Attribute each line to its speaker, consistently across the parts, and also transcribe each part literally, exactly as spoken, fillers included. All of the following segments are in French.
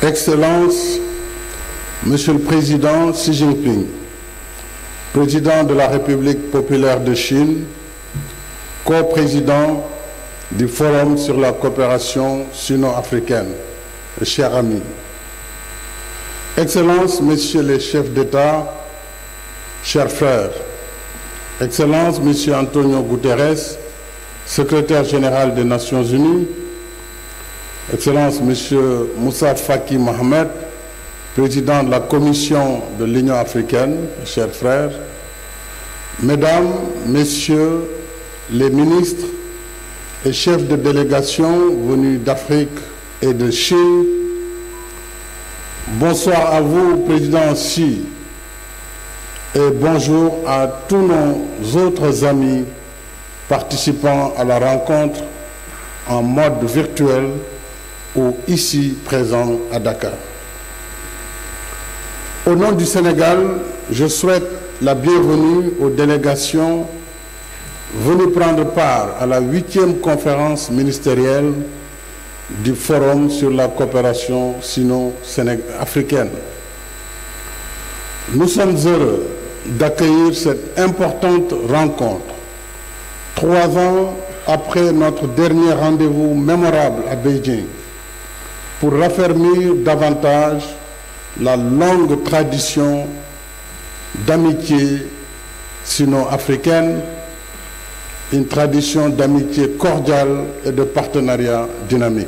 Speaker 1: Excellences, Monsieur le Président Xi Jinping, Président de la République populaire de Chine, co-président du Forum sur la coopération sino-africaine, chers amis. Excellences, Messieurs les chefs d'État, chers frères, Excellences, Monsieur Antonio Guterres, secrétaire général des Nations Unies, Excellences, Monsieur Moussa Faki Mohamed, président de la Commission de l'Union africaine, chers frères, Mesdames, Messieurs les ministres et chefs de délégation venus d'Afrique et de Chine, bonsoir à vous, Président Xi, et bonjour à tous nos autres amis participant à la rencontre en mode virtuel ou ici présents à Dakar. Au nom du Sénégal, je souhaite la bienvenue aux délégations venues prendre part à la huitième conférence ministérielle du Forum sur la coopération sino-africaine. Nous sommes heureux d'accueillir cette importante rencontre, trois ans après notre dernier rendez-vous mémorable à Beijing, pour raffermir davantage la longue tradition d'amitié sino-africaine, une tradition d'amitié cordiale et de partenariat dynamique.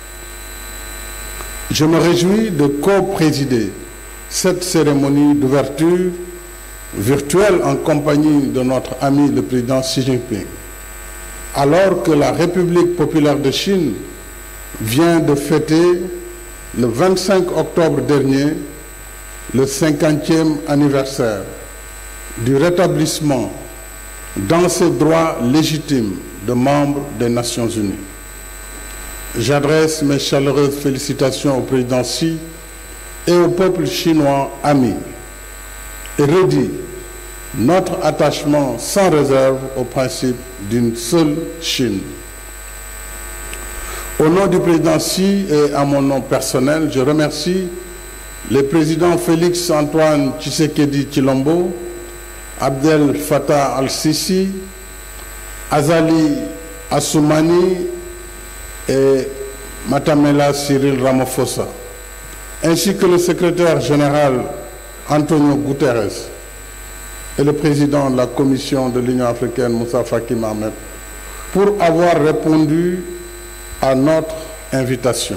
Speaker 1: Je me réjouis de co-présider cette cérémonie d'ouverture virtuelle en compagnie de notre ami le président Xi Jinping, alors que la République populaire de Chine vient de fêter le vingt-cinq octobre dernier le cinquantième anniversaire du rétablissement dans ses droits légitimes de membre des Nations Unies. J'adresse mes chaleureuses félicitations au président Xi et au peuple chinois ami et redis notre attachement sans réserve au principe d'une seule Chine. Au nom du président Xi et à mon nom personnel, je remercie les présidents Félix Antoine Tshisekedi Tshilombo, Abdel Fattah al-Sisi, Azali Assoumani et Matamela Cyril Ramaphosa, ainsi que le secrétaire général Antonio Guterres et le président de la Commission de l'Union africaine Moussa Faki Mohamed pour avoir répondu à notre invitation.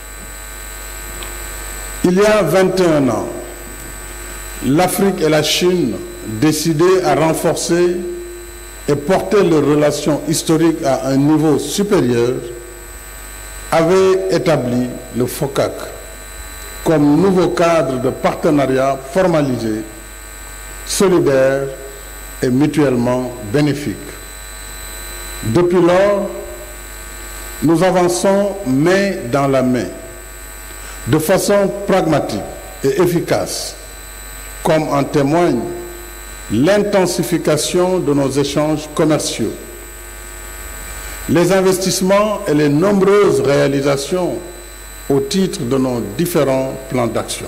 Speaker 1: Il y a vingt et un ans, l'Afrique et la Chine décidaient à renforcer et porter leurs relations historiques à un niveau supérieur, avaient établi le FOCAC comme nouveau cadre de partenariat formalisé, solidaire et mutuellement bénéfique. Depuis lors, nous avançons main dans la main, de façon pragmatique et efficace, comme en témoigne l'intensification de nos échanges commerciaux, les investissements et les nombreuses réalisations au titre de nos différents plans d'action.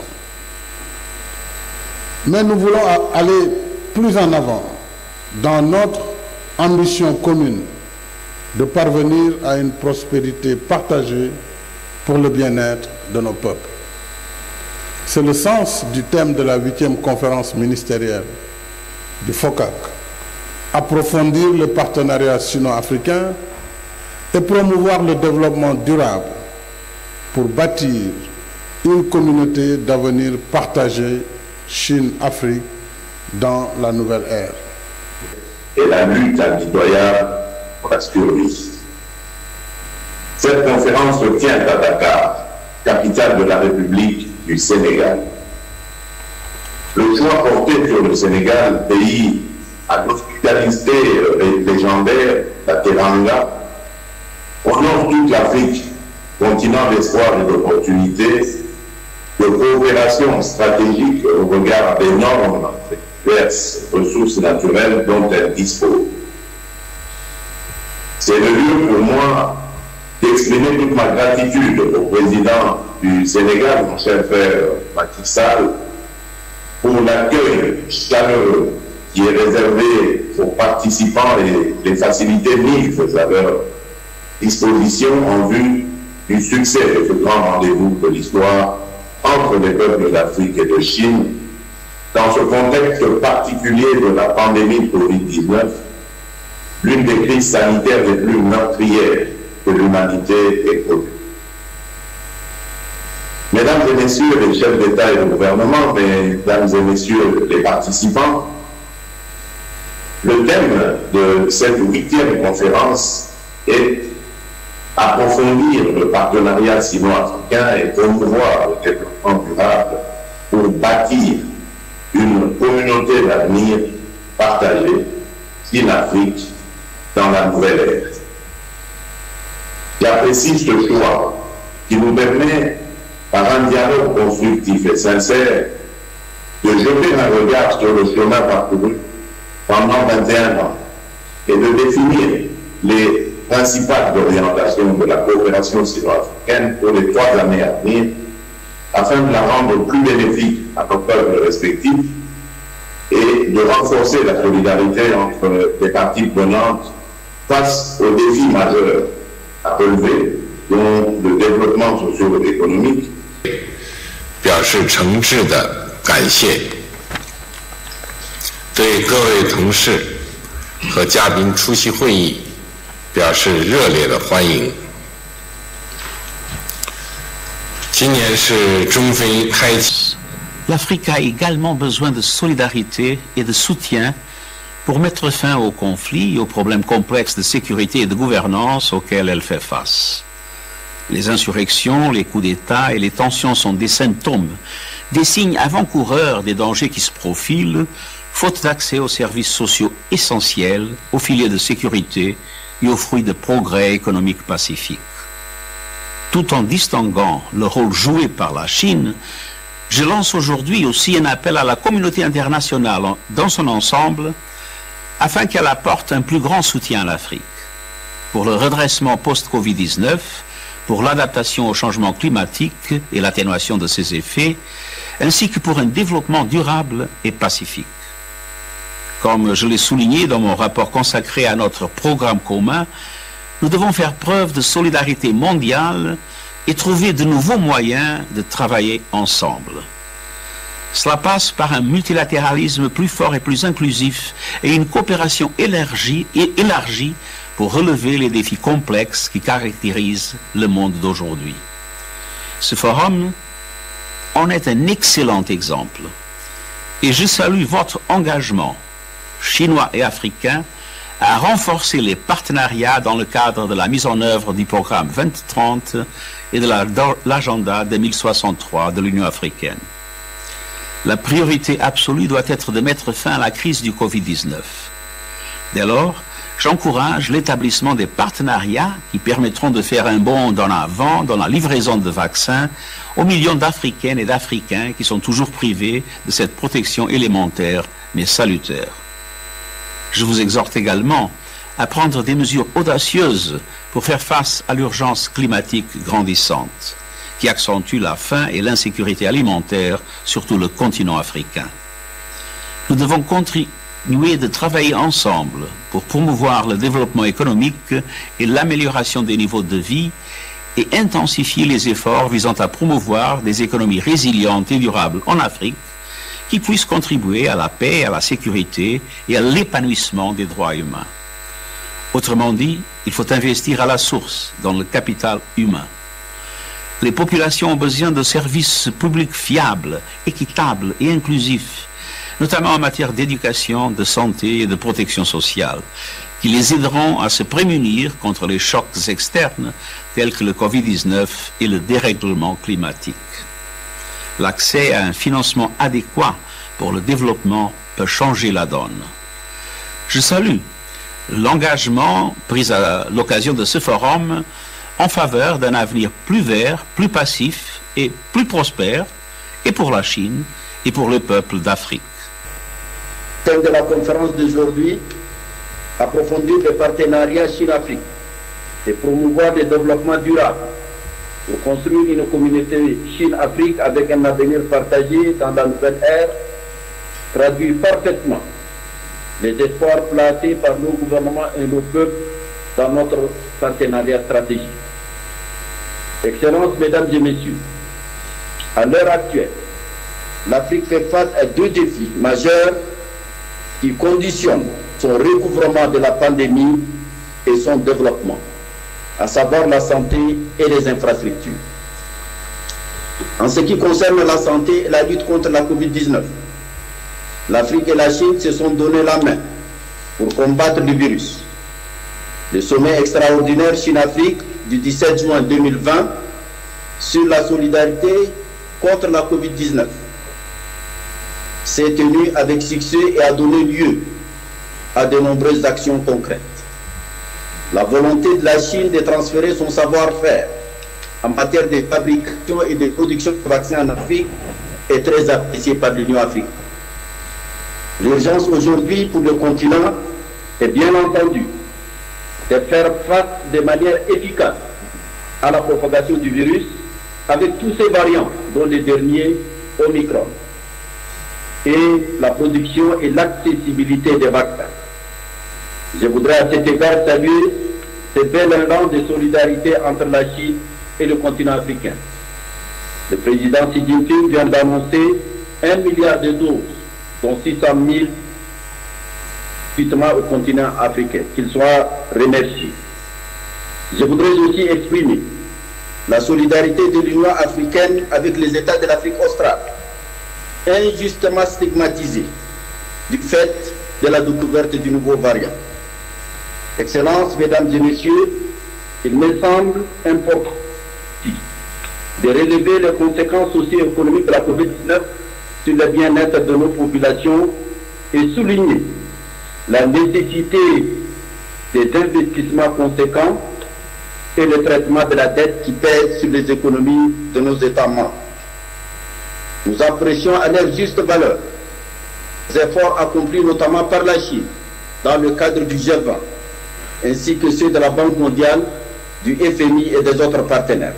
Speaker 1: Mais nous voulons aller plus en avant dans notre ambition commune de parvenir à une prospérité partagée pour le bien-être de nos peuples. C'est le sens du thème de la huitième conférence ministérielle du FOCAC, approfondir le partenariat sino-africain et promouvoir le développement durable pour bâtir une communauté d'avenir partagée Chine-Afrique dans la nouvelle ère.
Speaker 2: Et la lutte impitoyable pour la survie. Cette conférence se tient à Dakar, capitale de la République du Sénégal. Le choix porté sur le Sénégal, pays à l'hospitalité légendaire, la Teranga, honore toute l'Afrique, continent d'espoir et d'opportunités, de coopération stratégique au regard d'énormes et diverses ressources naturelles dont elle dispose. C'est le lieu pour moi d'exprimer toute ma gratitude au président du Sénégal, mon cher frère Macky Sall, pour l'accueil chaleureux qui est réservé aux participants et les facilités mises à leur disposition en vue du succès de ce grand rendez-vous de l'histoire entre les peuples d'Afrique et de Chine, dans ce contexte particulier de la pandémie de Covid dix-neuf, l'une des crises sanitaires les plus meurtrières que l'humanité ait connues. Mesdames et messieurs les chefs d'État et de gouvernement, mesdames et messieurs les participants, le thème de cette huitième conférence est approfondir le partenariat sino-africain et promouvoir le développement durable pour bâtir une communauté d'avenir partagée, Chine-Afrique, dans la nouvelle ère. J'apprécie ce choix qui nous permet, par un dialogue constructif et sincère, de jeter un regard sur le chemin parcouru pendant vingt et un ans et de définir les principales orientations de la coopération sino-africaine pour les trois années à venir, afin de la rendre plus bénéfique à nos peuples respectifs et de renforcer la solidarité entre les parties prenantes face aux défis majeurs à relever, dont le développement socio-économique.
Speaker 3: 表示诚挚的感谢，对各位同事和嘉宾出席会议表示热烈的欢迎。今年是中非开启。
Speaker 4: L'Afrique a également besoin de solidarité et de soutien pour mettre fin aux conflits et aux problèmes complexes de sécurité et de gouvernance auxquels elle fait face. Les insurrections, les coups d'État et les tensions sont des symptômes, des signes avant-coureurs des dangers qui se profilent, faute d'accès aux services sociaux essentiels, aux filets de sécurité et aux fruits de progrès économiques pacifiques. Tout en distinguant le rôle joué par la Chine, je lance aujourd'hui aussi un appel à la communauté internationale dans son ensemble afin qu'elle apporte un plus grand soutien à l'Afrique pour le redressement post-Covid dix-neuf, pour l'adaptation au changement climatique et l'atténuation de ses effets, ainsi que pour un développement durable et pacifique. Comme je l'ai souligné dans mon rapport consacré à notre programme commun, nous devons faire preuve de solidarité mondiale et trouver de nouveaux moyens de travailler ensemble. Cela passe par un multilatéralisme plus fort et plus inclusif et une coopération élargie, et élargie pour relever les défis complexes qui caractérisent le monde d'aujourd'hui. Ce forum en est un excellent exemple et je salue votre engagement, chinois et africain, à renforcer les partenariats dans le cadre de la mise en œuvre du programme vingt trente et de l'agenda deux mille soixante-trois de l'Union africaine. La priorité absolue doit être de mettre fin à la crise du Covid dix-neuf. Dès lors, j'encourage l'établissement des partenariats qui permettront de faire un bond en avant dans la livraison de vaccins aux millions d'Africaines et d'Africains qui sont toujours privés de cette protection élémentaire mais salutaire. Je vous exhorte également à prendre des mesures audacieuses pour faire face à l'urgence climatique grandissante qui accentue la faim et l'insécurité alimentaire sur tout le continent africain. Nous devons continuer de travailler ensemble pour promouvoir le développement économique et l'amélioration des niveaux de vie et intensifier les efforts visant à promouvoir des économies résilientes et durables en Afrique qui puissent contribuer à la paix, à la sécurité et à l'épanouissement des droits humains. Autrement dit, il faut investir à la source dans le capital humain. Les populations ont besoin de services publics fiables, équitables et inclusifs, notamment en matière d'éducation, de santé et de protection sociale, qui les aideront à se prémunir contre les chocs externes tels que le Covid dix-neuf et le dérèglement climatique. L'accès à un financement adéquat pour le développement peut changer la donne. Je salue l'engagement pris à l'occasion de ce forum en faveur d'un avenir plus vert, plus passif et plus prospère, et pour la Chine et pour le peuple d'Afrique.
Speaker 5: Thème de la conférence d'aujourd'hui, approfondir les partenariats Chine-Afrique et promouvoir le développement durable pour construire une communauté Chine-Afrique avec un avenir partagé dans la nouvelle ère traduit parfaitement les espoirs placés par nos gouvernements et nos peuples dans notre partenariat stratégique. Excellences, Mesdames et Messieurs, à l'heure actuelle, l'Afrique fait face à deux défis majeurs qui conditionnent son recouvrement de la pandémie et son développement, à savoir la santé et les infrastructures. En ce qui concerne la santé et la lutte contre la COVID dix-neuf, l'Afrique et la Chine se sont donné la main pour combattre le virus. Le sommet extraordinaire Chine-Afrique du dix-sept juin deux mille vingt sur la solidarité contre la COVID dix-neuf s'est tenu avec succès et a donné lieu à de nombreuses actions concrètes. La volonté de la Chine de transférer son savoir-faire en matière de fabrication et de production de vaccins en Afrique est très appréciée par l'Union africaine. L'urgence aujourd'hui pour le continent est bien entendu de faire face de manière efficace à la propagation du virus avec tous ces variants, dont les derniers Omicron, et la production et l'accessibilité des vaccins. Je voudrais à cet égard saluer ce bel élan de solidarité entre la Chine et le continent africain. Le président Xi Jinping vient d'annoncer un milliard de doses, dont six cent mille au continent africain, qu'il soit remercié. Je voudrais aussi exprimer la solidarité de l'Union africaine avec les États de l'Afrique australe, injustement stigmatisés du fait de la découverte du nouveau variant. Excellences, Mesdames et Messieurs, il me semble important de relever les conséquences socio-économiques de la COVID dix-neuf sur le bien-être de nos populations et souligner la nécessité des investissements conséquents et le traitement de la dette qui pèse sur les économies de nos États membres. Nous apprécions à leur juste valeur les efforts accomplis notamment par la Chine dans le cadre du G vingt, ainsi que ceux de la Banque mondiale, du F M I et des autres partenaires.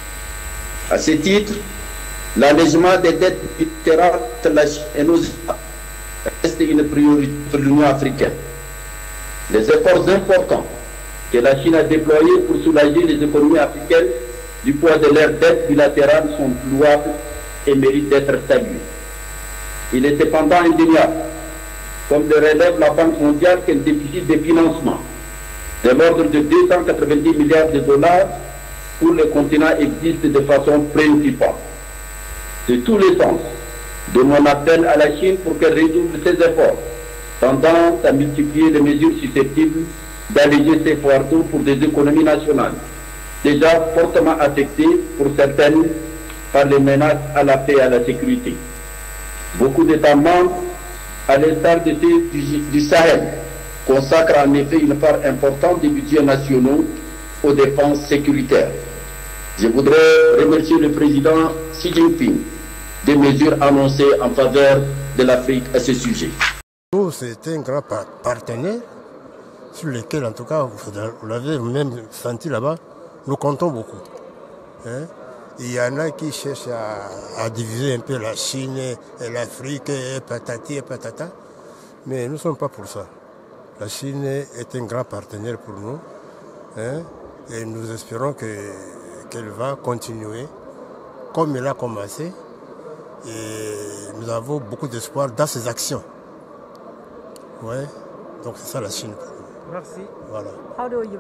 Speaker 5: À ce titre, l'allègement des dettes bilatérales de la Chine et nos États reste une priorité pour l'Union africaine. Les efforts importants que la Chine a déployés pour soulager les économies africaines du poids de leurs dettes bilatérales sont louables et méritent d'être salués. Il est cependant indéniable, comme le relève la Banque mondiale, qu'un déficit de financement de l'ordre de deux cent quatre-vingt-dix milliards de dollars pour le continent existe de façon préoccupante. De tous les sens, de mon appel à la Chine pour qu'elle redouble ses efforts, tendant à multiplier les mesures susceptibles d'alléger ses fardeaux pour des économies nationales, déjà fortement affectées pour certaines par les menaces à la paix et à la sécurité. Beaucoup d'États membres, à l'instar de ceux du, du Sahel, consacrent en effet une part importante des budgets nationaux aux dépenses sécuritaires. Je voudrais remercier le président Xi Jinping des mesures annoncées en faveur de l'Afrique à ce sujet.
Speaker 6: Nous, c'est un grand partenaire sur lequel, en tout cas, vous l'avez même senti là-bas, nous comptons beaucoup. Hein? Il y en a qui cherchent à, à diviser un peu la Chine et l'Afrique, et patati et patata, mais nous ne sommes pas pour ça. La Chine est un grand partenaire pour nous, hein? Et nous espérons que, qu'elle va continuer comme elle a commencé. Et nous avons beaucoup d'espoir dans ses actions. Ouais. Donc c'est ça la Chine.
Speaker 7: Merci.
Speaker 6: Voilà.
Speaker 7: How do you